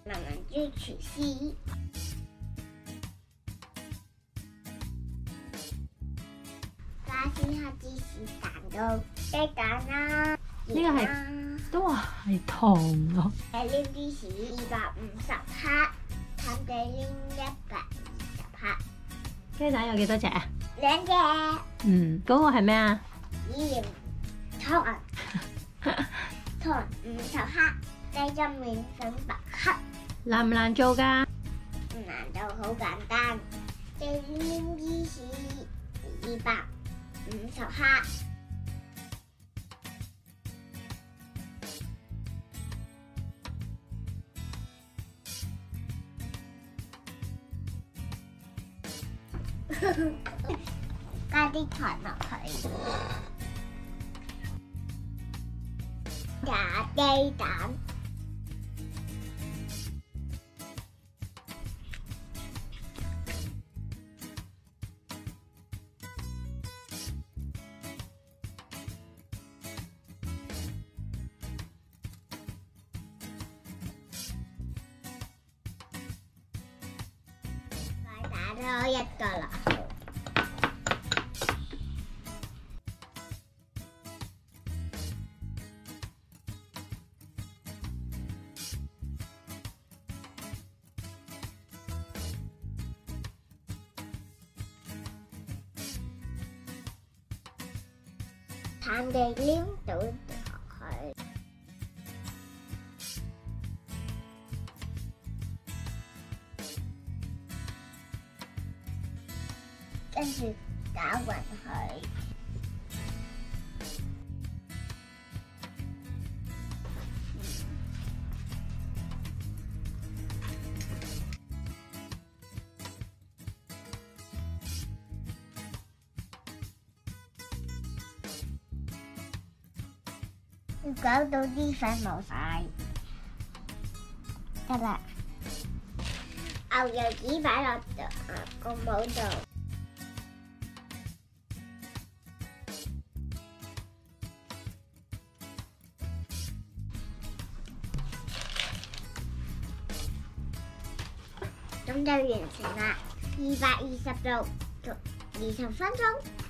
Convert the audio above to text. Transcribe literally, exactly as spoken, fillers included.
文文豬廚師。家先黑芝士蛋糕，雞蛋啦， 呢個係都話係糖咯。 誒黏芝士二百五十克，淡地黏一百二十克。 雞蛋有幾多隻啊？ 兩隻。 嗯，嗰、嗰個係咩啊？ 鹽糖啊，糖五十克，雞汁麵粉百克。 難唔難做㗎？ 唔難做，好簡單。雞黏芝士二百五十克。加啲糖落去，加雞蛋，再打多一個落去。淡地黏倒落去，跟住打勻佢，要搞到啲粉冇晒，得啦。牛油紙擺落個帽度，咁就完成啦。二百二十度，做二十分鐘。